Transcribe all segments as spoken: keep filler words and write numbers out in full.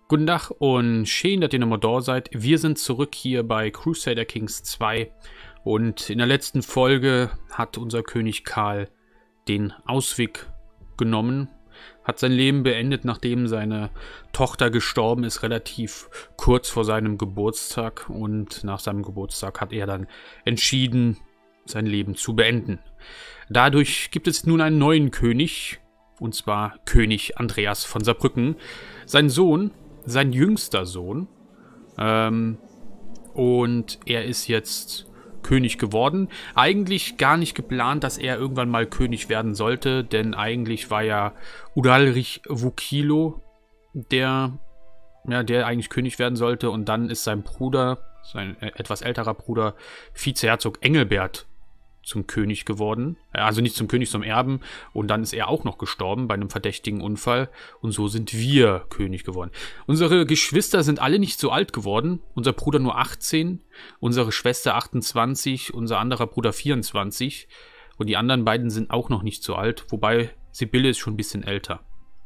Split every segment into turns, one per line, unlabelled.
Guten Tag und schön, dass ihr nochmal da seid. Wir sind zurück hier bei Crusader Kings zwei und in der letzten Folge hat unser König Karl den Ausweg genommen, hat sein Leben beendet, nachdem seine Tochter gestorben ist, relativ kurz vor seinem Geburtstag, und nach seinem Geburtstag hat er dann entschieden, sein Leben zu beenden. Dadurch gibt es nun einen neuen König, und zwar König Andreas von Saarbrücken. Sein Sohn, sein jüngster Sohn, ähm, und er ist jetzt König geworden. Eigentlich gar nicht geplant, dass er irgendwann mal König werden sollte, denn eigentlich war ja Udalrich Wukilo, der, ja, der eigentlich König werden sollte, und dann ist sein Bruder, sein äh, etwas älterer Bruder, Vizeherzog Engelbert, zum König geworden. Also nicht zum König, zum Erben. Und dann ist er auch noch gestorben bei einem verdächtigen Unfall. Und so sind wir König geworden. Unsere Geschwister sind alle nicht so alt geworden. Unser Bruder nur achtzehn, unsere Schwester achtundzwanzig, unser anderer Bruder vierundzwanzig. Und die anderen beiden sind auch noch nicht so alt. Wobei Sibylle ist schon ein bisschen älter.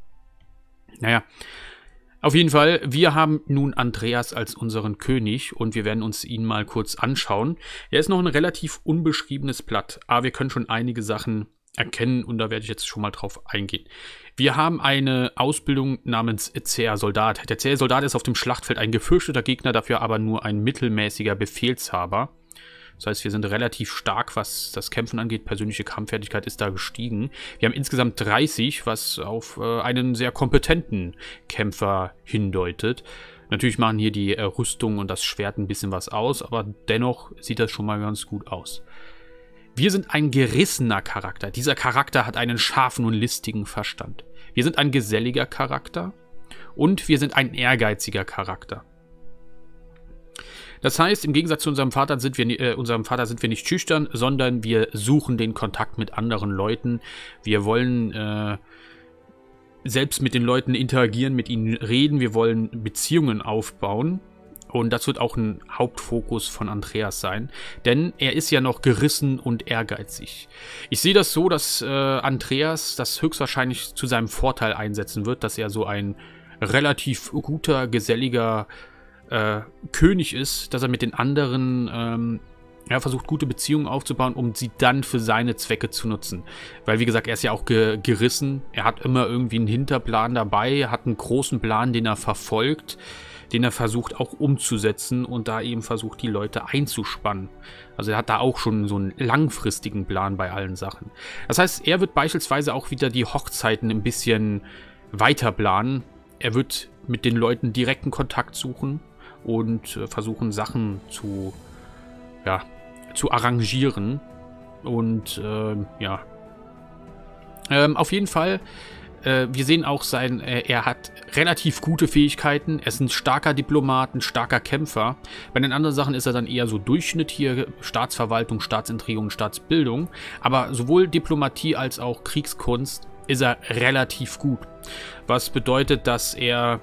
Naja, auf jeden Fall, wir haben nun Andreas als unseren König und wir werden uns ihn mal kurz anschauen. Er ist noch ein relativ unbeschriebenes Blatt, aber wir können schon einige Sachen erkennen und da werde ich jetzt schon mal drauf eingehen. Wir haben eine Ausbildung namens zäher Soldat. Der zähe Soldat ist auf dem Schlachtfeld ein gefürchteter Gegner, dafür aber nur ein mittelmäßiger Befehlshaber. Das heißt, wir sind relativ stark, was das Kämpfen angeht. Persönliche Kampffertigkeit ist da gestiegen. Wir haben insgesamt dreißig, was auf äh, einen sehr kompetenten Kämpfer hindeutet. Natürlich machen hier die äh, Rüstung und das Schwert ein bisschen was aus, aber dennoch sieht das schon mal ganz gut aus. Wir sind ein gerissener Charakter. Dieser Charakter hat einen scharfen und listigen Verstand. Wir sind ein geselliger Charakter und wir sind ein ehrgeiziger Charakter. Das heißt, im Gegensatz zu unserem Vater sind wir, äh, unserem Vater sind wir nicht schüchtern, sondern wir suchen den Kontakt mit anderen Leuten. Wir wollen äh, selbst mit den Leuten interagieren, mit ihnen reden. Wir wollen Beziehungen aufbauen. Und das wird auch ein Hauptfokus von Andreas sein. Denn er ist ja noch gerissen und ehrgeizig. Ich sehe das so, dass äh, Andreas das höchstwahrscheinlich zu seinem Vorteil einsetzen wird, dass er so ein relativ guter, geselliger Äh, König ist, dass er mit den anderen ähm, ja, versucht, gute Beziehungen aufzubauen, um sie dann für seine Zwecke zu nutzen. Weil, wie gesagt, er ist ja auch ge gerissen. Er hat immer irgendwie einen Hinterplan dabei, hat einen großen Plan, den er verfolgt, den er versucht auch umzusetzen und da eben versucht, die Leute einzuspannen. Also er hat da auch schon so einen langfristigen Plan bei allen Sachen. Das heißt, er wird beispielsweise auch wieder die Hochzeiten ein bisschen weiter planen. Er wird mit den Leuten direkten Kontakt suchen und äh, versuchen, Sachen zu, ja, zu arrangieren. Und ähm, ja, ähm, auf jeden Fall, äh, wir sehen auch, sein, äh, er hat relativ gute Fähigkeiten. Er ist ein starker Diplomat, ein starker Kämpfer. Bei den anderen Sachen ist er dann eher so Durchschnitt hier, Staatsverwaltung, Staatsintrigung, Staatsbildung. Aber sowohl Diplomatie als auch Kriegskunst ist er relativ gut. Was bedeutet, dass er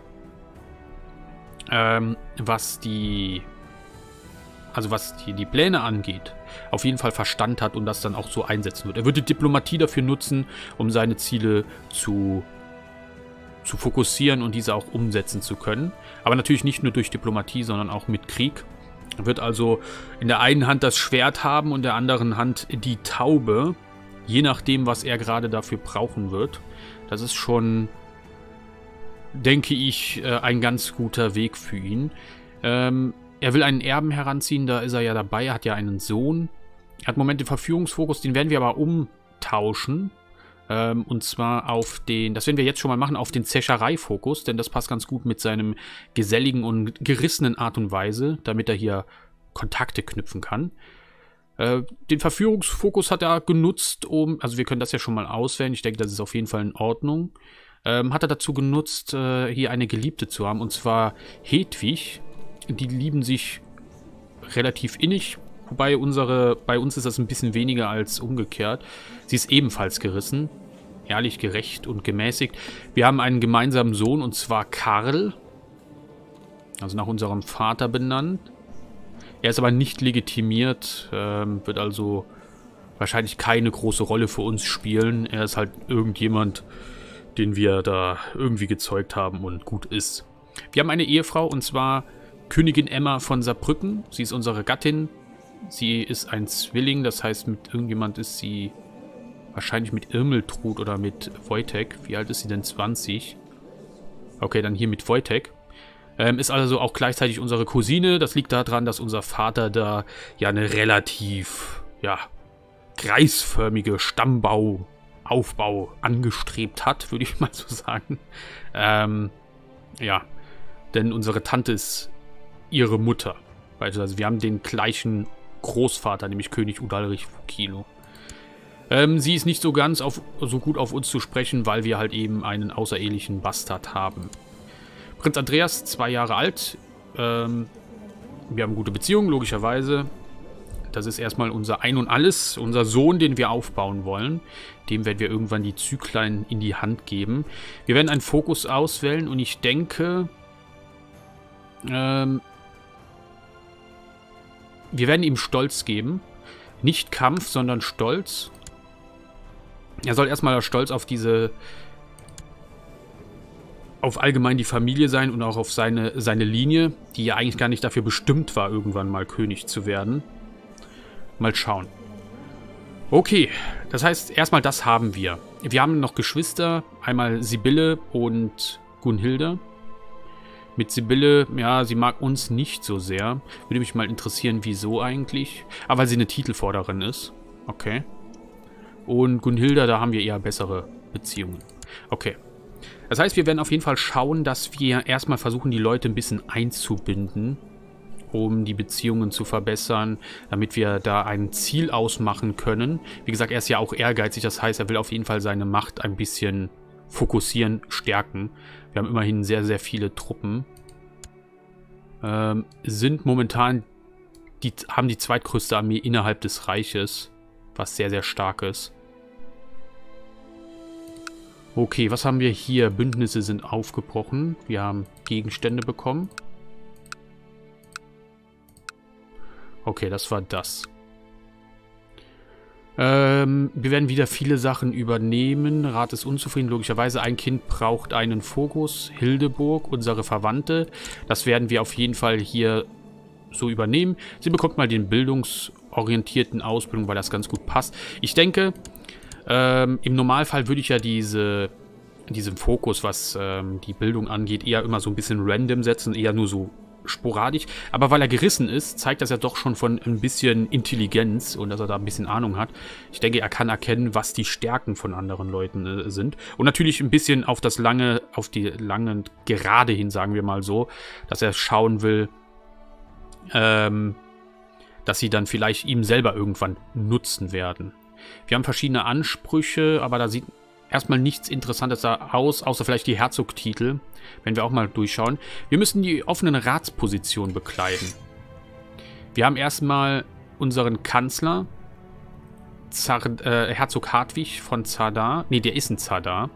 Ähm, was die, also was die, die Pläne angeht, auf jeden Fall Verstand hat und das dann auch so einsetzen wird. Er würde Diplomatie dafür nutzen, um seine Ziele zu, zu fokussieren und diese auch umsetzen zu können. Aber natürlich nicht nur durch Diplomatie, sondern auch mit Krieg. Er wird also in der einen Hand das Schwert haben und in der anderen Hand die Taube, je nachdem, was er gerade dafür brauchen wird. Das ist schon, denke ich, ein ganz guter Weg für ihn. Ähm, er will einen Erben heranziehen, da ist er ja dabei, er hat ja einen Sohn. Er hat im Moment den Verführungsfokus, den werden wir aber umtauschen. Ähm, und zwar auf den, das werden wir jetzt schon mal machen, auf den Zäscherei-Fokus, denn das passt ganz gut mit seinem geselligen und gerissenen Art und Weise, damit er hier Kontakte knüpfen kann. Äh, den Verführungsfokus hat er genutzt, um, also wir können das ja schon mal auswählen, ich denke, das ist auf jeden Fall in Ordnung. Ähm, hat er dazu genutzt, äh, hier eine Geliebte zu haben, und zwar Hedwig. Die lieben sich relativ innig, wobei unsere, bei uns ist das ein bisschen weniger als umgekehrt. Sie ist ebenfalls gerissen, ehrlich, gerecht und gemäßigt. Wir haben einen gemeinsamen Sohn, und zwar Karl, also nach unserem Vater benannt. Er ist aber nicht legitimiert, ähm, wird also wahrscheinlich keine große Rolle für uns spielen. Er ist halt irgendjemand, den wir da irgendwie gezeugt haben und gut ist. Wir haben eine Ehefrau, und zwar Königin Emma von Saarbrücken. Sie ist unsere Gattin. Sie ist ein Zwilling, das heißt, mit irgendjemand ist sie wahrscheinlich mit Irmeltrud oder mit Wojtek. Wie alt ist sie denn? zwanzig. Okay, dann hier mit Wojtek. Ähm, ist also auch gleichzeitig unsere Cousine. Das liegt daran, dass unser Vater da ja eine relativ, ja, kreisförmige Stammbau, Aufbau angestrebt hat, würde ich mal so sagen. Ähm, ja, denn unsere Tante ist ihre Mutter. Also wir haben den gleichen Großvater, nämlich König Udalrich Fukino. Ähm, sie ist nicht so ganz auf, so gut auf uns zu sprechen, weil wir halt eben einen außerehelichen Bastard haben. Prinz Andreas, zwei Jahre alt. Ähm, wir haben gute Beziehungen, logischerweise. Das ist erstmal unser Ein und Alles, unser Sohn, den wir aufbauen wollen. Dem werden wir irgendwann die Züglein in die Hand geben. Wir werden einen Fokus auswählen und ich denke, ähm, wir werden ihm Stolz geben. Nicht Kampf, sondern Stolz. Er soll erstmal stolz auf diese, auf allgemein die Familie sein und auch auf seine, seine Linie, die ja eigentlich gar nicht dafür bestimmt war, irgendwann mal König zu werden. Mal schauen. Okay, das heißt, erstmal das haben wir. Wir haben noch Geschwister, einmal Sibylle und Gunhilde. Mit Sibylle, ja, sie mag uns nicht so sehr. Würde mich mal interessieren, wieso eigentlich. Aber weil sie eine Titelforderin ist. Okay. Und Gunhilda, da haben wir eher bessere Beziehungen. Okay. Das heißt, wir werden auf jeden Fall schauen, dass wir erstmal versuchen, die Leute ein bisschen einzubinden, um die Beziehungen zu verbessern, damit wir da ein Ziel ausmachen können. Wie gesagt, er ist ja auch ehrgeizig, das heißt, er will auf jeden Fall seine Macht ein bisschen fokussieren, stärken. Wir haben immerhin sehr, sehr viele Truppen. Ähm, sind momentan, die haben die zweitgrößte Armee innerhalb des Reiches, was sehr, sehr stark ist. Okay, was haben wir hier? Bündnisse sind aufgebrochen. Wir haben Gegenstände bekommen. Okay, das war das. Ähm, wir werden wieder viele Sachen übernehmen. Rat ist unzufrieden, logischerweise. Ein Kind braucht einen Fokus. Hildeburg, unsere Verwandte. Das werden wir auf jeden Fall hier so übernehmen. Sie bekommt mal den bildungsorientierten Ausbildung, weil das ganz gut passt. Ich denke, ähm, im Normalfall würde ich ja diese, diesen Fokus, was ähm, die Bildung angeht, eher immer so ein bisschen random setzen, eher nur so sporadisch, aber weil er gerissen ist, zeigt das ja doch schon von ein bisschen Intelligenz und dass er da ein bisschen Ahnung hat. Ich denke, er kann erkennen, was die Stärken von anderen Leuten äh, sind. Und natürlich ein bisschen auf das lange, auf die langen Gerade hin, sagen wir mal so, dass er schauen will, ähm, dass sie dann vielleicht ihm selber irgendwann nutzen werden. Wir haben verschiedene Ansprüche, aber da sieht erstmal nichts Interessantes aus, außer vielleicht die Herzogtitel, wenn wir auch mal durchschauen. Wir müssen die offenen Ratspositionen bekleiden. Wir haben erstmal unseren Kanzler, Zar, äh, Herzog Hartwig von Zadar. Ne, der ist ein Zadar.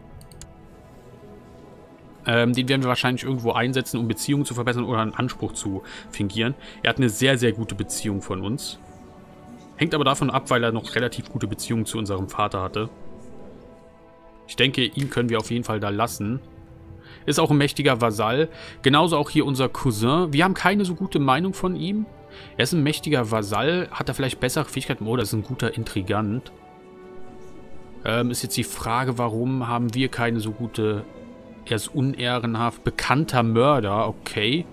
Ähm, den werden wir wahrscheinlich irgendwo einsetzen, um Beziehungen zu verbessern oder einen Anspruch zu fingieren. Er hat eine sehr, sehr gute Beziehung von uns. Hängt aber davon ab, weil er noch relativ gute Beziehungen zu unserem Vater hatte. Ich denke, ihn können wir auf jeden Fall da lassen. Ist auch ein mächtiger Vasall. Genauso auch hier unser Cousin. Wir haben keine so gute Meinung von ihm. Er ist ein mächtiger Vasall. Hat er vielleicht bessere Fähigkeiten? Oh, das ist ein guter Intrigant. Ähm, ist jetzt die Frage, warum haben wir keine so gute... Er ist unehrenhaft. Bekannter Mörder. Okay.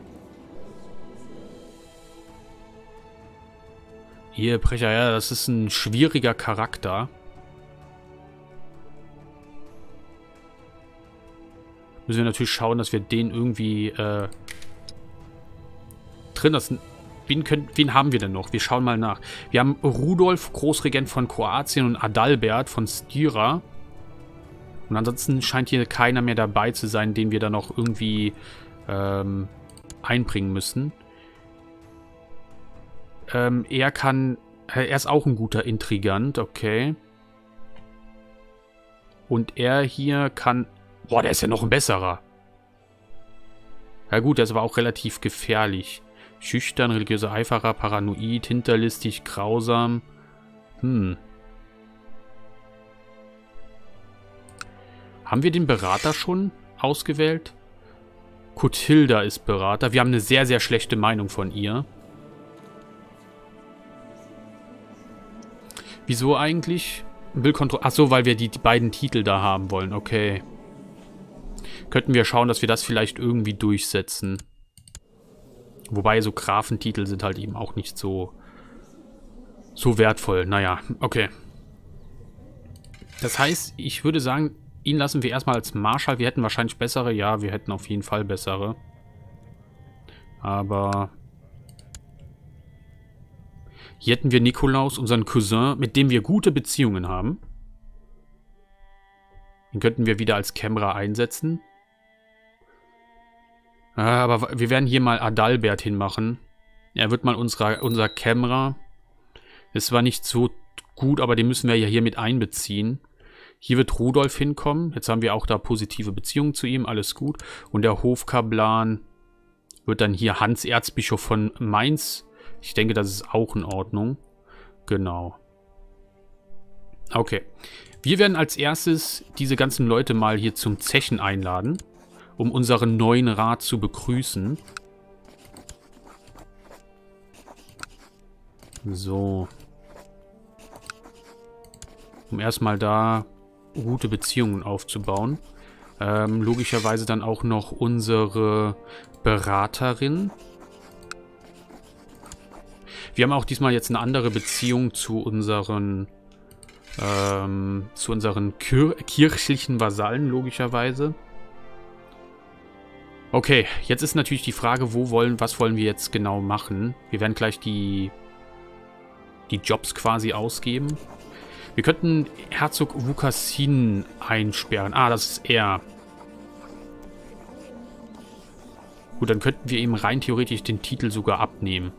Ehebrecher, ja, das ist ein schwieriger Charakter. Müssen wir natürlich schauen, dass wir den irgendwie äh, drin lassen. Wen, können, wen haben wir denn noch? Wir schauen mal nach. Wir haben Rudolf, Großregent von Kroatien, und Adalbert von Styra. Und ansonsten scheint hier keiner mehr dabei zu sein, den wir da noch irgendwie ähm, einbringen müssen. Ähm, er kann... Er ist auch ein guter Intrigant, okay. Und er hier kann... Boah, der ist ja noch ein besserer. Ja gut, der ist aber auch relativ gefährlich. Schüchtern, religiöser Eiferer, paranoid, hinterlistig, grausam. Hm. Haben wir den Berater schon ausgewählt? Kothilda ist Berater. Wir haben eine sehr, sehr schlechte Meinung von ihr. Wieso eigentlich? Willkontrolle. Achso, weil wir die, die beiden Titel da haben wollen. Okay. Könnten wir schauen, dass wir das vielleicht irgendwie durchsetzen. Wobei so Grafentitel sind halt eben auch nicht so, so wertvoll. Naja, okay. Das heißt, ich würde sagen, ihn lassen wir erstmal als Marschall. Wir hätten wahrscheinlich bessere. Ja, wir hätten auf jeden Fall bessere. Aber hier hätten wir Nikolaus, unseren Cousin, mit dem wir gute Beziehungen haben. Den könnten wir wieder als Kämmerer einsetzen. Aber wir werden hier mal Adalbert hinmachen. Er wird mal unserer, unser Kämmerer. Es war nicht so gut, aber den müssen wir ja hier mit einbeziehen. Hier wird Rudolf hinkommen. Jetzt haben wir auch da positive Beziehungen zu ihm. Alles gut. Und der Hofkaplan wird dann hier Hans Erzbischof von Mainz. Ich denke, das ist auch in Ordnung. Genau. Okay. Wir werden als erstes diese ganzen Leute mal hier zum Zechen einladen, um unseren neuen Rat zu begrüßen. So. Um erstmal da gute Beziehungen aufzubauen. Ähm, logischerweise dann auch noch unsere Beraterin. Wir haben auch diesmal jetzt eine andere Beziehung zu unseren, ähm, zu unseren Kir kirchlichen Vasallen, logischerweise. Okay, jetzt ist natürlich die Frage, wo wollen, was wollen wir jetzt genau machen? Wir werden gleich die, die Jobs quasi ausgeben. Wir könnten Herzog Vukasin einsperren. Ah, das ist er. Gut, dann könnten wir ihm rein theoretisch den Titel sogar abnehmen.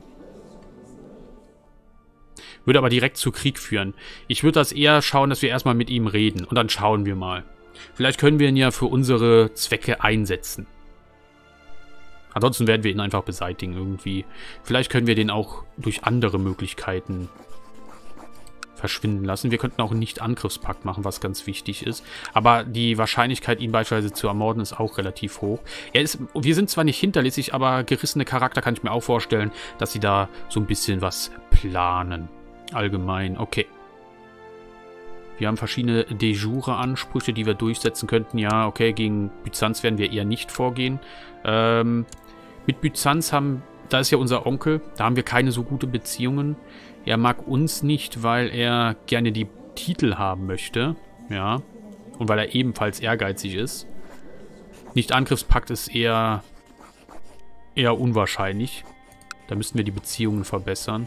Würde aber direkt zu Krieg führen. Ich würde das eher schauen, dass wir erstmal mit ihm reden. Und dann schauen wir mal. Vielleicht können wir ihn ja für unsere Zwecke einsetzen. Ansonsten werden wir ihn einfach beseitigen irgendwie. Vielleicht können wir den auch durch andere Möglichkeiten verschwinden lassen. Wir könnten auch einen Nicht-Angriffspakt machen, was ganz wichtig ist. Aber die Wahrscheinlichkeit, ihn beispielsweise zu ermorden, ist auch relativ hoch. Er ist, wir sind zwar nicht hinterlistig, aber gerissene Charakter kann ich mir auch vorstellen, dass sie da so ein bisschen was planen. Allgemein, okay. Wir haben verschiedene de jure Ansprüche, die wir durchsetzen könnten. Ja, okay, gegen Byzanz werden wir eher nicht vorgehen. Ähm, mit Byzanz haben, da ist ja unser Onkel, da haben wir keine so gute Beziehungen. Er mag uns nicht, weil er gerne die Titel haben möchte. Ja, und weil er ebenfalls ehrgeizig ist. Nicht-Angriffspakt ist eher, eher unwahrscheinlich. Da müssten wir die Beziehungen verbessern.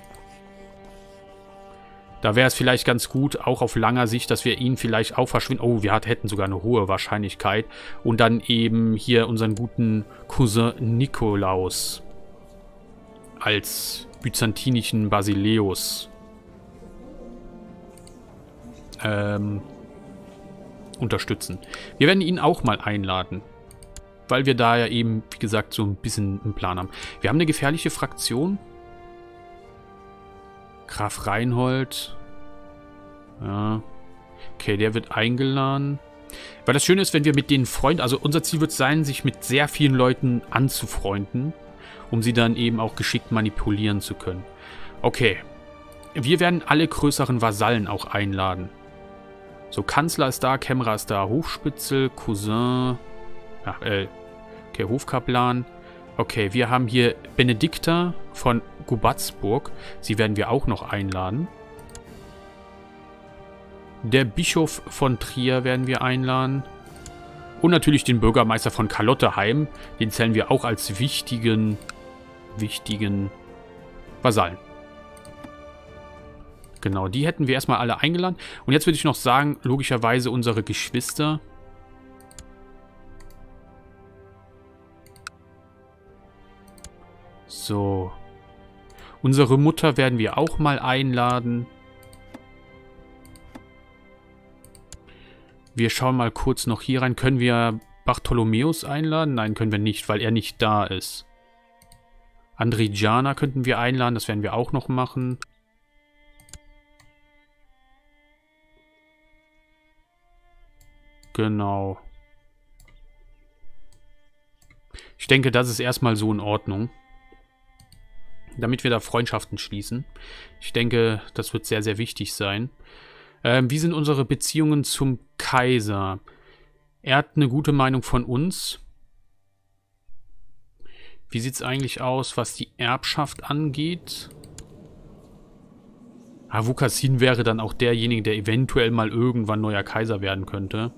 Da wäre es vielleicht ganz gut, auch auf langer Sicht, dass wir ihn vielleicht auch verschwinden. Oh, wir hätten sogar eine hohe Wahrscheinlichkeit. Und dann eben hier unseren guten Cousin Nikolaus als byzantinischen Basileus ähm, unterstützen. Wir werden ihn auch mal einladen, weil wir da ja eben, wie gesagt, so ein bisschen einen Plan haben. Wir haben eine gefährliche Fraktion. Graf Reinhold. Ja. Okay, der wird eingeladen. Weil das Schöne ist, wenn wir mit den Freunden, also unser Ziel wird sein, sich mit sehr vielen Leuten anzufreunden, um sie dann eben auch geschickt manipulieren zu können. Okay. Wir werden alle größeren Vasallen auch einladen. So, Kanzler ist da, Kämmerer ist da, Hofspitzel, Cousin, ja, äh, okay, Hofkaplan. Okay, wir haben hier Benedikta von Gubatzburg. Sie werden wir auch noch einladen. Der Bischof von Trier werden wir einladen. Und natürlich den Bürgermeister von Karlotteheim. Den zählen wir auch als wichtigen, wichtigen Vasallen. Genau, die hätten wir erstmal alle eingeladen. Und jetzt würde ich noch sagen, logischerweise unsere Geschwister. So. Unsere Mutter werden wir auch mal einladen. Wir schauen mal kurz noch hier rein. Können wir Bartholomäus einladen? Nein, können wir nicht, weil er nicht da ist. Andrijana könnten wir einladen. Das werden wir auch noch machen. Genau. Ich denke, das ist erstmal so in Ordnung. Damit wir da Freundschaften schließen. Ich denke, das wird sehr, sehr wichtig sein. Ähm, wie sind unsere Beziehungen zum Kaiser? Er hat eine gute Meinung von uns. Wie sieht es eigentlich aus, was die Erbschaft angeht? Ah, Vukasin wäre dann auch derjenige, der eventuell mal irgendwann neuer Kaiser werden könnte.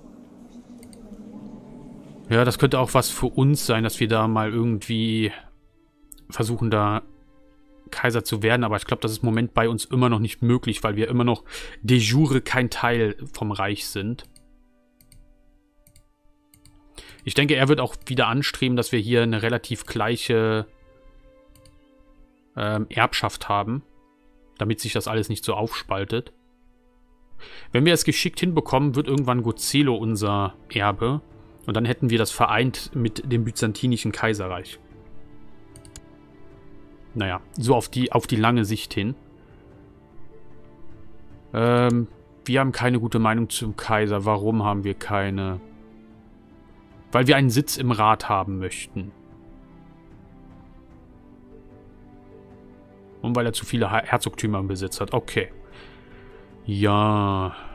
Ja, das könnte auch was für uns sein, dass wir da mal irgendwie versuchen, da Kaiser zu werden. Aber ich glaube, das ist im Moment bei uns immer noch nicht möglich, weil wir immer noch de jure kein Teil vom Reich sind. Ich denke, er wird auch wieder anstreben, dass wir hier eine relativ gleiche ähm, Erbschaft haben, damit sich das alles nicht so aufspaltet. Wenn wir es geschickt hinbekommen, wird irgendwann Gozelo unser Erbe. Und dann hätten wir das vereint mit dem Byzantinischen Kaiserreich. Naja, so auf die, auf die lange Sicht hin. Ähm, wir haben keine gute Meinung zum Kaiser. Warum haben wir keine? Weil wir einen Sitz im Rat haben möchten. Und weil er zu viele Herzogtümer im Besitz hat. Okay. Ja.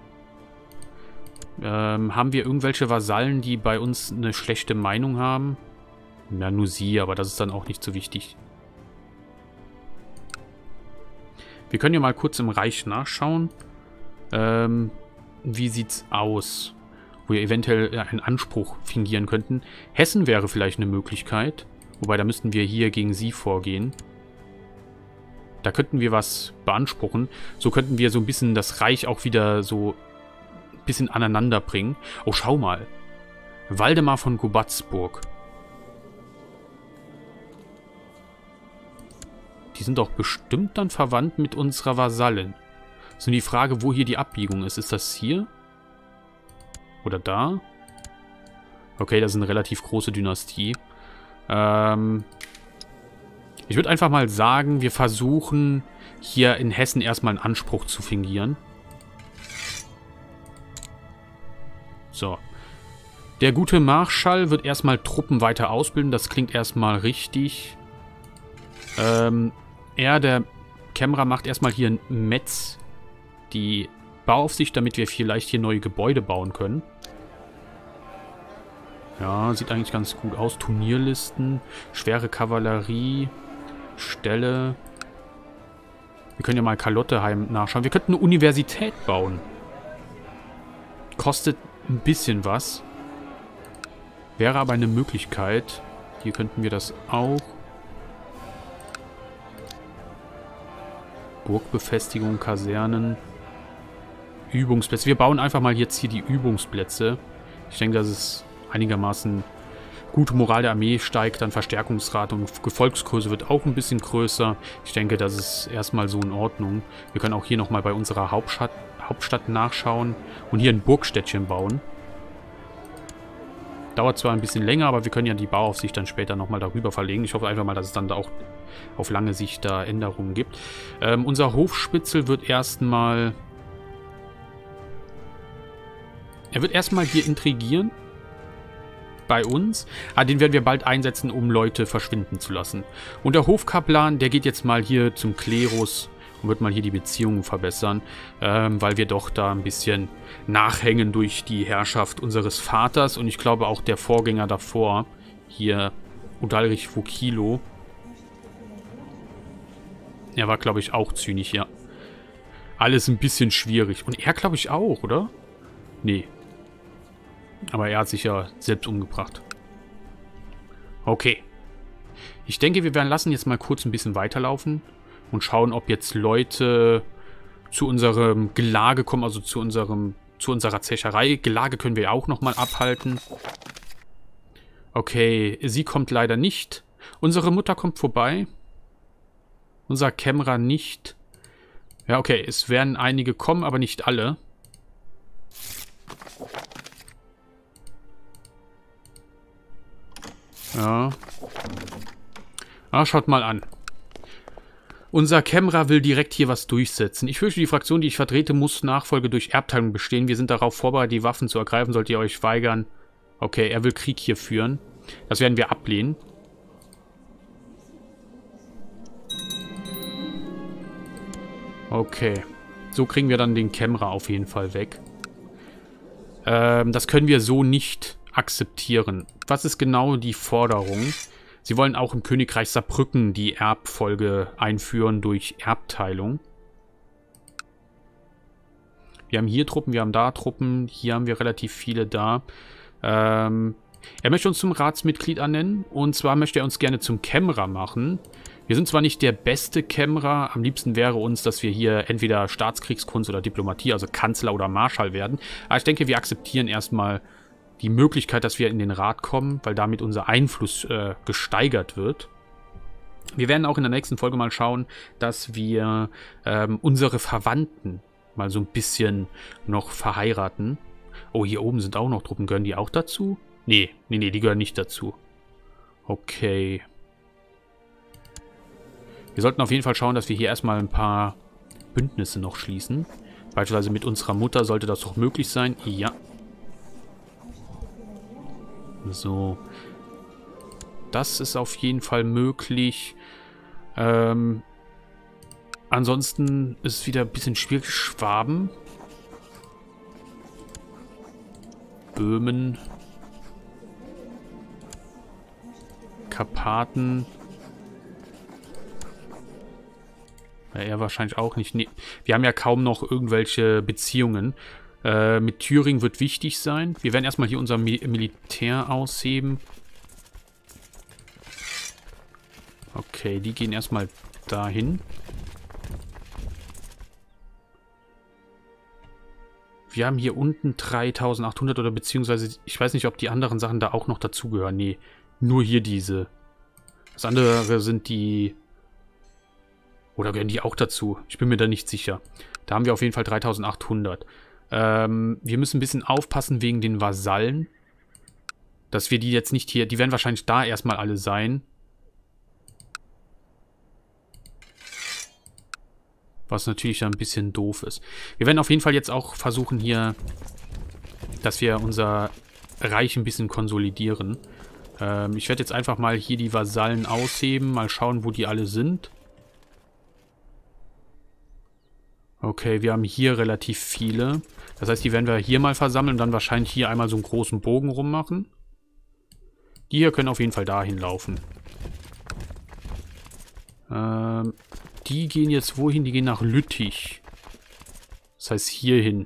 Ähm, haben wir irgendwelche Vasallen, die bei uns eine schlechte Meinung haben? Ja, nur sie, aber das ist dann auch nicht so wichtig. Wir können ja mal kurz im Reich nachschauen. Ähm, wie sieht's aus? Wo wir eventuell einen Anspruch fingieren könnten. Hessen wäre vielleicht eine Möglichkeit. Wobei, da müssten wir hier gegen sie vorgehen. Da könnten wir was beanspruchen. So könnten wir so ein bisschen das Reich auch wieder so ein bisschen aneinander bringen. Oh, schau mal. Waldemar von Gubatzburg. Die sind doch bestimmt dann verwandt mit unserer Vasallin. So die Frage, wo hier die Abbiegung ist. Ist das hier? Oder da? Okay, das ist eine relativ große Dynastie. Ähm... Ich würde einfach mal sagen, wir versuchen hier in Hessen erstmal einen Anspruch zu fingieren. So. Der gute Marschall wird erstmal Truppen weiter ausbilden. Das klingt erstmal richtig. Ähm, er, der Kämmerer, macht erstmal hier in Metz die Bauaufsicht, damit wir vielleicht hier neue Gebäude bauen können. Ja, sieht eigentlich ganz gut aus. Turnierlisten, schwere Kavallerie... Stelle. Wir können ja mal Kalotteheim nachschauen. Wir könnten eine Universität bauen. Kostet ein bisschen was. Wäre aber eine Möglichkeit. Hier könnten wir das auch. Burgbefestigung, Kasernen. Übungsplätze. Wir bauen einfach mal jetzt hier die Übungsplätze. Ich denke, das ist einigermaßen... Gute Moral der Armee steigt, dann Verstärkungsrate und Gefolgskurse wird auch ein bisschen größer. Ich denke, das ist erstmal so in Ordnung. Wir können auch hier nochmal bei unserer Hauptstadt, Hauptstadt nachschauen und hier ein Burgstädtchen bauen. Dauert zwar ein bisschen länger, aber wir können ja die Bauaufsicht dann später nochmal darüber verlegen. Ich hoffe einfach mal, dass es dann da auch auf lange Sicht da Änderungen gibt. Ähm, unser Hofspitzel wird erstmal... Er wird erstmal hier intrigieren. Bei uns. Ah, den werden wir bald einsetzen, um Leute verschwinden zu lassen. Und der Hofkaplan, der geht jetzt mal hier zum Klerus und wird mal hier die Beziehungen verbessern, ähm, weil wir doch da ein bisschen nachhängen durch die Herrschaft unseres Vaters und ich glaube auch der Vorgänger davor, hier Udalrich Vukilo. Er war, glaube ich, auch zynisch, ja. Alles ein bisschen schwierig. Und er, glaube ich, auch, oder? Nee. Aber er hat sich ja selbst umgebracht. Okay. Ich denke, wir werden lassen jetzt mal kurz ein bisschen weiterlaufen und schauen, ob jetzt Leute zu unserem Gelage kommen, also zu unserem, zu unserer Zecherei. Gelage können wir auch nochmal abhalten. Okay, sie kommt leider nicht. Unsere Mutter kommt vorbei. Unser Kämmerer nicht. Ja, okay, es werden einige kommen, aber nicht alle. Ja. Ah, schaut mal an. Unser Kämmerer will direkt hier was durchsetzen. Ich fürchte, die Fraktion, die ich vertrete, muss Nachfolge durch Erbteilung bestehen. Wir sind darauf vorbereitet, die Waffen zu ergreifen, sollt ihr euch weigern. Okay, er will Krieg hier führen. Das werden wir ablehnen. Okay. So kriegen wir dann den Kämmerer auf jeden Fall weg. Ähm, das können wir so nicht akzeptieren. Was ist genau die Forderung? Sie wollen auch im Königreich Saarbrücken die Erbfolge einführen durch Erbteilung. Wir haben hier Truppen, wir haben da Truppen. Hier haben wir relativ viele da. Ähm, er möchte uns zum Ratsmitglied ernennen. Und zwar möchte er uns gerne zum Kämmerer machen. Wir sind zwar nicht der beste Kämmerer. Am liebsten wäre uns, dass wir hier entweder Staatskriegskunst oder Diplomatie, also Kanzler oder Marschall werden. Aber ich denke, wir akzeptieren erstmal die Möglichkeit, dass wir in den Rat kommen, weil damit unser Einfluss äh, gesteigert wird. Wir werden auch in der nächsten Folge mal schauen, dass wir ähm, unsere Verwandten mal so ein bisschen noch verheiraten. Oh, hier oben sind auch noch Truppen. Gehören die auch dazu? Nee, nee, nee, die gehören nicht dazu. Okay. Wir sollten auf jeden Fall schauen, dass wir hier erstmal ein paar Bündnisse noch schließen. Beispielsweise mit unserer Mutter sollte das doch möglich sein. Ja. So. Das ist auf jeden Fall möglich. Ähm, ansonsten ist es wieder ein bisschen schwierig. Schwaben. Böhmen. Karpaten. Ja, er wahrscheinlich auch nicht. Nee. Wir haben ja kaum noch irgendwelche Beziehungen. Äh, mit Thüringen wird wichtig sein. Wir werden erstmal hier unser Mi- Militär ausheben. Okay, die gehen erstmal dahin. Wir haben hier unten dreitausendachthundert oder beziehungsweise, ich weiß nicht, ob die anderen Sachen da auch noch dazugehören. Nee, nur hier diese. Das andere sind die... Oder gehören die auch dazu? Ich bin mir da nicht sicher. Da haben wir auf jeden Fall dreitausendachthundert. Ähm, wir müssen ein bisschen aufpassen wegen den Vasallen. Dass wir die jetzt nicht hier... Die werden wahrscheinlich da erstmal alle sein. Was natürlich dann ein bisschen doof ist. Wir werden auf jeden Fall jetzt auch versuchen hier, dass wir unser Reich ein bisschen konsolidieren. Ähm, ich werde jetzt einfach mal hier die Vasallen ausheben. Mal schauen, wo die alle sind. Okay, wir haben hier relativ viele. Das heißt, die werden wir hier mal versammeln und dann wahrscheinlich hier einmal so einen großen Bogen rummachen. Die hier können auf jeden Fall dahin laufen. Ähm, die gehen jetzt wohin? Die gehen nach Lüttich. Das heißt hierhin.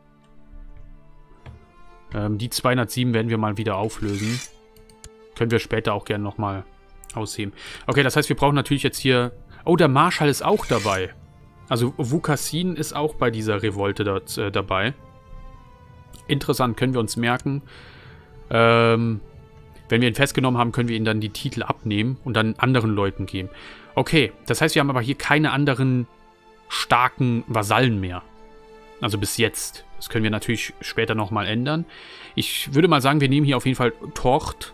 Ähm, die zweihundertsieben werden wir mal wieder auflösen. Können wir später auch gerne nochmal ausheben. Okay, das heißt, wir brauchen natürlich jetzt hier... Oh, der Marschall ist auch dabei. Also Vukasin ist auch bei dieser Revolte dort, äh, dabei. Interessant, können wir uns merken. Ähm, wenn wir ihn festgenommen haben, können wir ihn dann die Titel abnehmen und dann anderen Leuten geben. Okay, das heißt, wir haben aber hier keine anderen starken Vasallen mehr. Also bis jetzt. Das können wir natürlich später nochmal ändern. Ich würde mal sagen, wir nehmen hier auf jeden Fall Tort.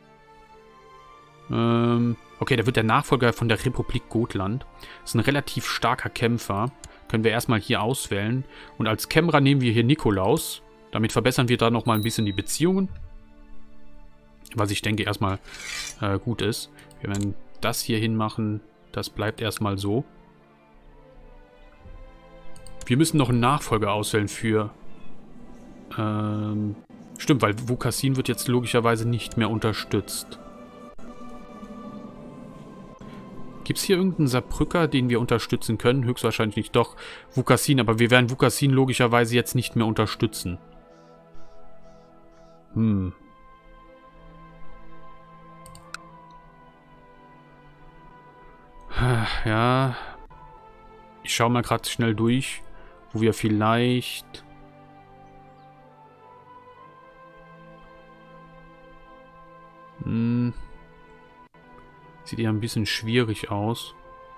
Ähm... Okay, der wird der Nachfolger von der Republik Gotland. Das ist ein relativ starker Kämpfer. Können wir erstmal hier auswählen. Und als Kämmerer nehmen wir hier Nikolaus. Damit verbessern wir da nochmal ein bisschen die Beziehungen. Was ich denke erstmal äh, gut ist. Wir werden das hier hinmachen. Das bleibt erstmal so. Wir müssen noch einen Nachfolger auswählen für... Ähm, stimmt, weil Vukasin wird jetzt logischerweise nicht mehr unterstützt. Gibt es hier irgendeinen Saarbrücker, den wir unterstützen können? Höchstwahrscheinlich nicht. Doch, Vukasin. Aber wir werden Vukasin logischerweise jetzt nicht mehr unterstützen. Hm. Ja. Ich schaue mal gerade schnell durch, wo wir vielleicht... Hm... Sieht ja ein bisschen schwierig aus.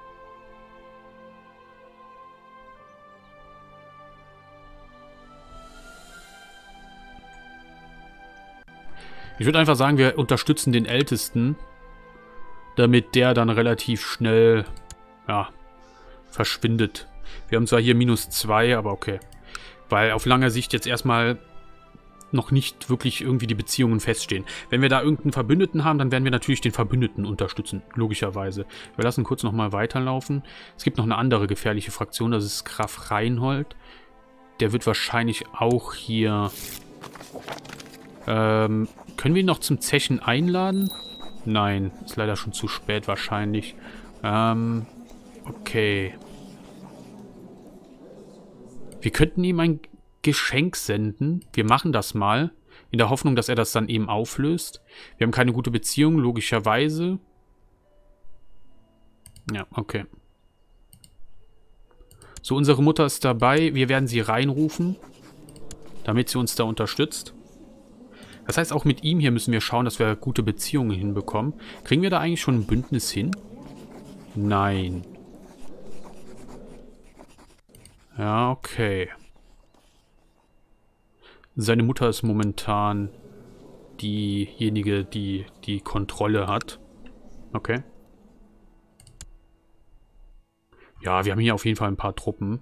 Ich würde einfach sagen, wir unterstützen den Ältesten, damit der dann relativ schnell, ja, verschwindet. Wir haben zwar hier minus zwei, aber okay. Weil auf lange Sicht jetzt erstmal noch nicht wirklich irgendwie die Beziehungen feststehen. Wenn wir da irgendeinen Verbündeten haben, dann werden wir natürlich den Verbündeten unterstützen, logischerweise. Wir lassen kurz nochmal weiterlaufen. Es gibt noch eine andere gefährliche Fraktion, das ist Graf Reinhold. Der wird wahrscheinlich auch hier... Ähm, können wir ihn noch zum Zechen einladen? Nein, ist leider schon zu spät wahrscheinlich. Ähm, okay. Wir könnten ihm ein Geschenk senden. Wir machen das mal. In der Hoffnung, dass er das dann eben auflöst. Wir haben keine gute Beziehung, logischerweise. Ja, okay. So, unsere Mutter ist dabei. Wir werden sie reinrufen, damit sie uns da unterstützt. Das heißt, auch mit ihm hier müssen wir schauen, dass wir gute Beziehungen hinbekommen. Kriegen wir da eigentlich schon ein Bündnis hin? Nein. Ja, okay. Seine Mutter ist momentan diejenige, die die Kontrolle hat. Okay. Ja, wir haben hier auf jeden Fall ein paar Truppen.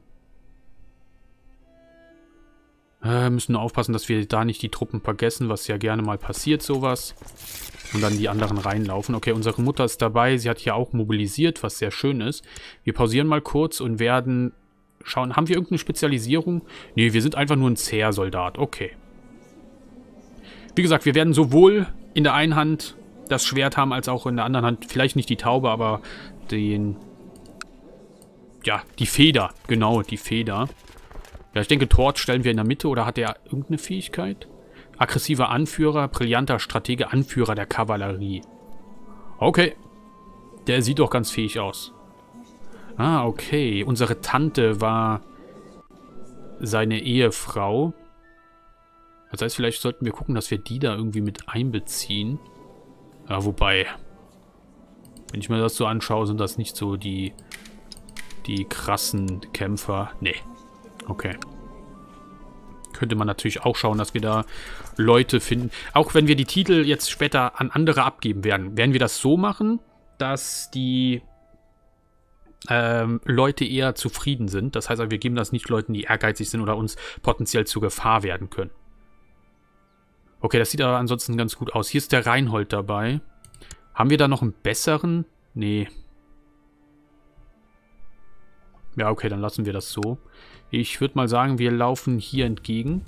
Äh, müssen nur aufpassen, dass wir da nicht die Truppen vergessen, was ja gerne mal passiert, sowas. Und dann die anderen reinlaufen. Okay, unsere Mutter ist dabei. Sie hat hier auch mobilisiert, was sehr schön ist. Wir pausieren mal kurz und werden schauen. Haben wir irgendeine Spezialisierung? Nee, wir sind einfach nur ein Zäher-Soldat. Okay. Wie gesagt, wir werden sowohl in der einen Hand das Schwert haben, als auch in der anderen Hand, vielleicht nicht die Taube, aber den... Ja, die Feder. Genau, die Feder. Ja, ich denke, Tort stellen wir in der Mitte, oder hat er irgendeine Fähigkeit? Aggressiver Anführer, brillanter Stratege, Anführer der Kavallerie. Okay. Der sieht doch ganz fähig aus. Ah, okay. Unsere Tante war seine Ehefrau. Das heißt, vielleicht sollten wir gucken, dass wir die da irgendwie mit einbeziehen. Ja, wobei, wenn ich mir das so anschaue, sind das nicht so die, die krassen Kämpfer. Nee. Okay. Könnte man natürlich auch schauen, dass wir da Leute finden. Auch wenn wir die Titel jetzt später an andere abgeben werden, werden wir das so machen, dass die ähm, Leute eher zufrieden sind. Das heißt, wir geben das nicht Leuten, die ehrgeizig sind oder uns potenziell zur Gefahr werden können. Okay, das sieht aber ansonsten ganz gut aus. Hier ist der Reinhold dabei. Haben wir da noch einen besseren? Nee. Ja, okay, dann lassen wir das so. Ich würde mal sagen, wir laufen hier entgegen.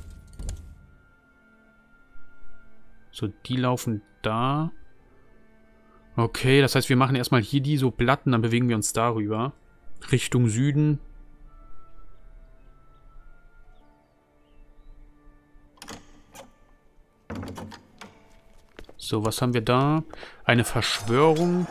So, die laufen da. Okay, das heißt, wir machen erstmal hier die so Platten, dann bewegen wir uns darüber. Richtung Süden. So, was haben wir da? Eine Verschwörung.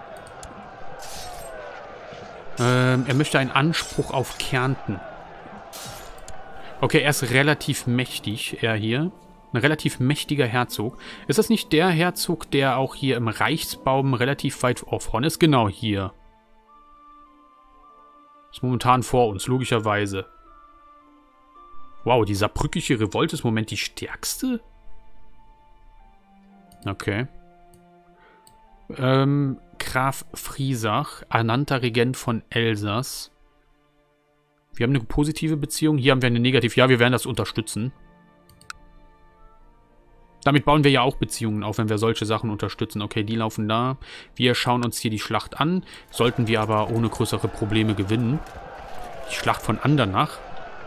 Ähm, er möchte einen Anspruch auf Kärnten. Okay, er ist relativ mächtig, er hier. Ein relativ mächtiger Herzog. Ist das nicht der Herzog, der auch hier im Reichsbaum relativ weit vorne ist? Genau, hier. Ist momentan vor uns, logischerweise. Wow, die saarbrückische Revolte ist im Moment die stärkste? Okay. Ähm, Graf Friesach, ernannter Regent von Elsass. Wir haben eine positive Beziehung. Hier haben wir eine negative. Ja, wir werden das unterstützen. Damit bauen wir ja auch Beziehungen auf, wenn wir solche Sachen unterstützen. Okay, die laufen da. Wir schauen uns hier die Schlacht an. Sollten wir aber ohne größere Probleme gewinnen. Die Schlacht von Andernach.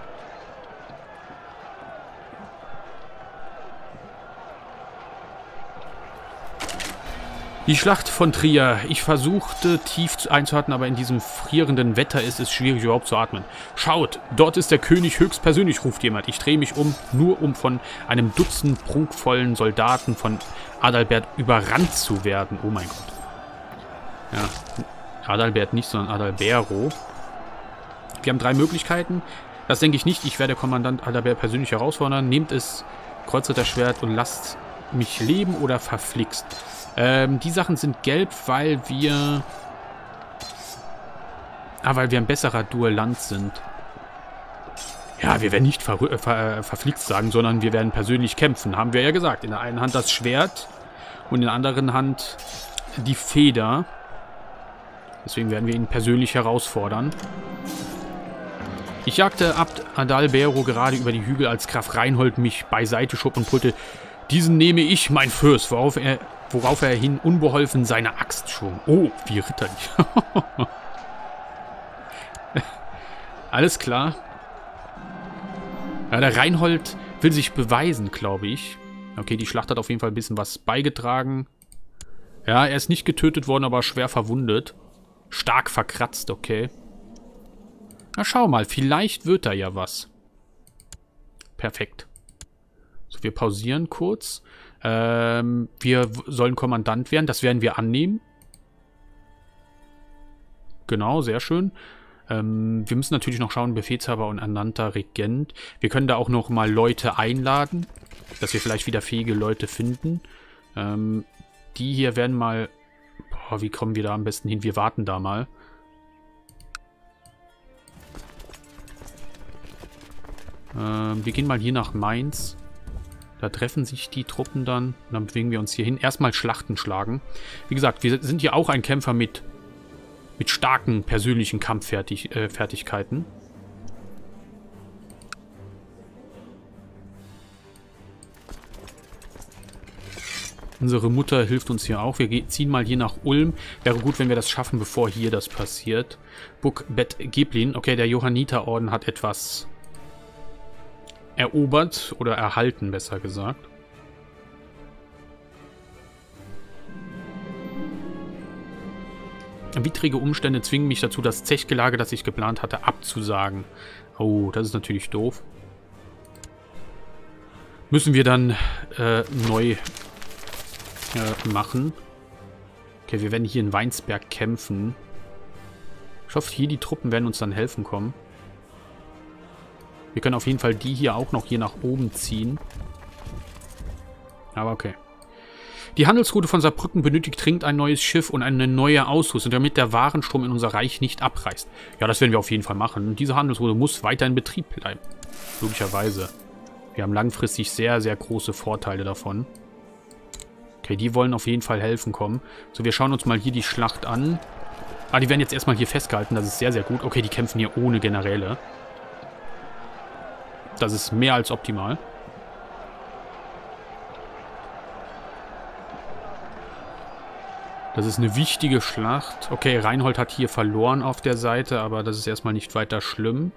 Die Schlacht von Trier. Ich versuchte tief einzuatmen, aber in diesem frierenden Wetter ist es schwierig überhaupt zu atmen. Schaut, dort ist der König höchstpersönlich, ruft jemand. Ich drehe mich um, nur um von einem Dutzend prunkvollen Soldaten von Adalbert überrannt zu werden. Oh mein Gott. Ja, Adalbert nicht, sondern Adalbero. Wir haben drei Möglichkeiten. Das denke ich nicht. Ich werde Kommandant Adalbert persönlich herausfordern. Nehmt es, Kreuzritterschwert und lasst mich leben oder verflixt. Ähm, die Sachen sind gelb, weil wir... Ah, weil wir ein besserer Duellant sind. Ja, wir werden nicht ver ver verflixt sagen, sondern wir werden persönlich kämpfen. Haben wir ja gesagt. In der einen Hand das Schwert und in der anderen Hand die Feder. Deswegen werden wir ihn persönlich herausfordern. Ich jagte Abd Adalbero gerade über die Hügel, als Graf Reinhold mich beiseite schob und brüllte: Diesen nehme ich, mein Fürst, worauf er, worauf er hin unbeholfen seine Axt schwung. Oh, wie ritterlich. Alles klar. Ja, der Reinhold will sich beweisen, glaube ich. Okay, die Schlacht hat auf jeden Fall ein bisschen was beigetragen. Ja, er ist nicht getötet worden, aber schwer verwundet. Stark verkratzt, okay. Na, schau mal, vielleicht wird da ja was. Perfekt. So, wir pausieren kurz. Ähm, wir sollen Kommandant werden, das werden wir annehmen. Genau, sehr schön. Ähm, wir müssen natürlich noch schauen, Befehlshaber und ernannter Regent. Wir können da auch noch mal Leute einladen, dass wir vielleicht wieder fähige Leute finden. Ähm, die hier werden mal... Boah, wie kommen wir da am besten hin? Wir warten da mal. Ähm, wir gehen mal hier nach Mainz. Da treffen sich die Truppen dann. Und dann bewegen wir uns hier hin. Erstmal Schlachten schlagen. Wie gesagt, wir sind hier auch ein Kämpfer mit... mit starken persönlichen Kampffertigkeiten. Äh, Unsere Mutter hilft uns hier auch. Wir ziehen mal hier nach Ulm. Wäre gut, wenn wir das schaffen, bevor hier das passiert. Buk Bet Geblin. Okay, der Johanniterorden hat etwas erobert oder erhalten, besser gesagt. Widrige Umstände zwingen mich dazu, das Zechgelage, das ich geplant hatte, abzusagen. Oh, das ist natürlich doof. Müssen wir dann äh, neu äh, machen. Okay, wir werden hier in Weinsberg kämpfen. Ich hoffe, hier die Truppen werden uns dann helfen kommen. Wir können auf jeden Fall die hier auch noch hier nach oben ziehen. Aber okay. Die Handelsroute von Saarbrücken benötigt dringend ein neues Schiff und eine neue Ausrüstung, damit der Warenstrom in unser Reich nicht abreißt. Ja, das werden wir auf jeden Fall machen. Diese Handelsroute muss weiter in Betrieb bleiben. Logischerweise. Wir haben langfristig sehr, sehr große Vorteile davon. Okay, die wollen auf jeden Fall helfen kommen. So, wir schauen uns mal hier die Schlacht an. Ah, die werden jetzt erstmal hier festgehalten. Das ist sehr, sehr gut. Okay, die kämpfen hier ohne Generäle. Das ist mehr als optimal. Das ist eine wichtige Schlacht. Okay, Reinhold hat hier verloren auf der Seite, aber das ist erstmal nicht weiter schlimm.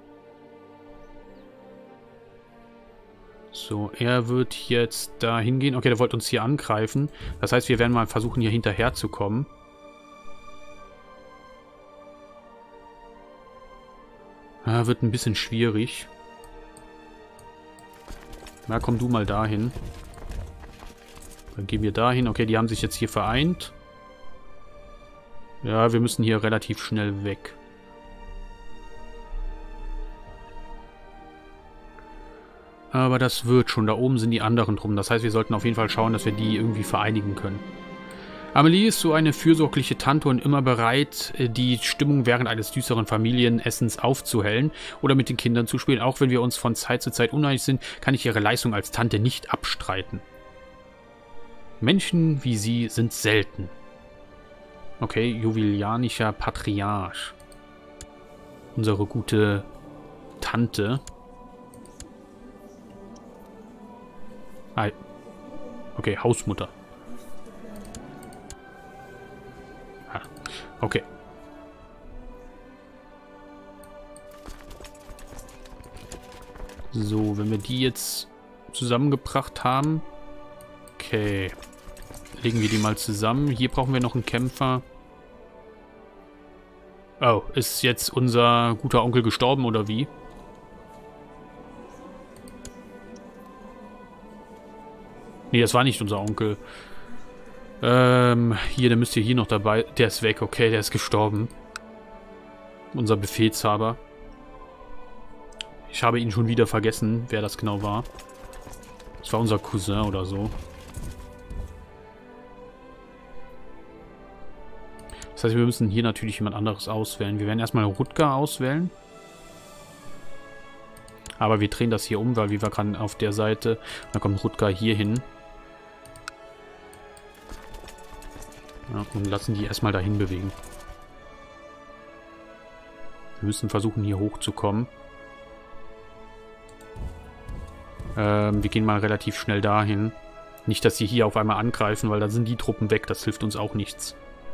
So, er wird jetzt da hingehen. Okay, der wollte uns hier angreifen. Das heißt, wir werden mal versuchen, hier hinterher zu kommen. Ah, wird ein bisschen schwierig. Na, komm du mal dahin. Dann gehen wir dahin. Okay, die haben sich jetzt hier vereint. Ja, wir müssen hier relativ schnell weg. Aber das wird schon. Da oben sind die anderen drum. Das heißt, wir sollten auf jeden Fall schauen, dass wir die irgendwie vereinigen können. Amelie ist so eine fürsorgliche Tante und immer bereit, die Stimmung während eines düsteren Familienessens aufzuhellen oder mit den Kindern zu spielen. Auch wenn wir uns von Zeit zu Zeit uneinig sind, kann ich ihre Leistung als Tante nicht abstreiten. Menschen wie sie sind selten. Okay, jubilianischer Patriarch. Unsere gute Tante. Ah, okay, Hausmutter. Ah, okay. So, wenn wir die jetzt zusammengebracht haben. Okay. Legen wir die mal zusammen. Hier brauchen wir noch einen Kämpfer. Oh, ist jetzt unser guter Onkel gestorben oder wie? Nee, das war nicht unser Onkel. Ähm, hier, der müsste hier noch dabei. Der ist weg, okay, der ist gestorben. Unser Befehlshaber. Ich habe ihn schon wieder vergessen, wer das genau war. Das war unser Cousin oder so. Das heißt, wir müssen hier natürlich jemand anderes auswählen. Wir werden erstmal Rutger auswählen. Aber wir drehen das hier um, weil wir waren auf der Seite. Dann kommt Rutger hier hin. Ja, und lassen die erstmal dahin bewegen. Wir müssen versuchen, hier hochzukommen. Ähm, wir gehen mal relativ schnell dahin. Nicht, dass sie hier auf einmal angreifen, weil da sind die Truppen weg. Das hilft uns auch nichts.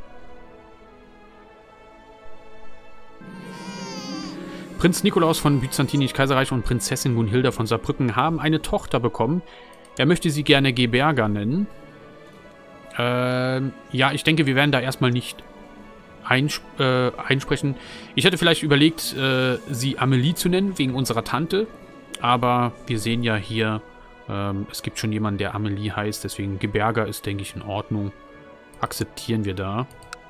Prinz Nikolaus von Byzantinisch Kaiserreich und Prinzessin Gunhilda von Saarbrücken haben eine Tochter bekommen. Er möchte sie gerne Geberga nennen. Ähm, ja, ich denke, wir werden da erstmal nicht einsp äh, einsprechen. Ich hätte vielleicht überlegt, äh, sie Amelie zu nennen, wegen unserer Tante. Aber wir sehen ja hier, ähm, es gibt schon jemanden, der Amelie heißt. Deswegen Geberga ist, denke ich, in Ordnung. Akzeptieren wir da.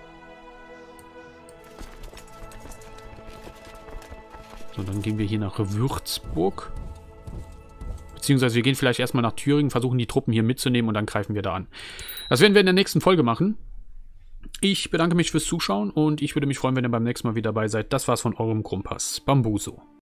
So, dann gehen wir hier nach Würzburg. Beziehungsweise wir gehen vielleicht erstmal nach Thüringen, versuchen die Truppen hier mitzunehmen und dann greifen wir da an. Das werden wir in der nächsten Folge machen. Ich bedanke mich fürs Zuschauen und ich würde mich freuen, wenn ihr beim nächsten Mal wieder dabei seid. Das war's von eurem Grumpass Bambuso.